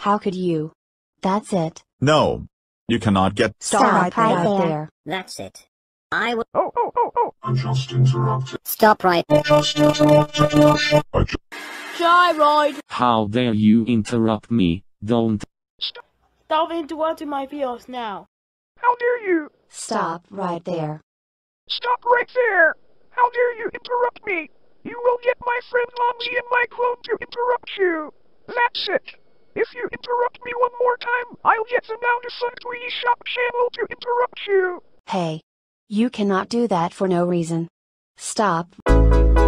How could you? That's it. No. You cannot get. Stop right there. That's it. I will. I just interrupted. Stop right. Gyroid! How dare you interrupt me? Don't. Stop interrupting my videos now. How dare you? Stop right there. Stop right there! How dare you interrupt me? You will get my friend Lomsy and my clone to interrupt you. That's it. If you interrupt me one more time, I'll get the Now to Fun 3D Shop channel to interrupt you. Hey. You cannot do that for no reason. Stop.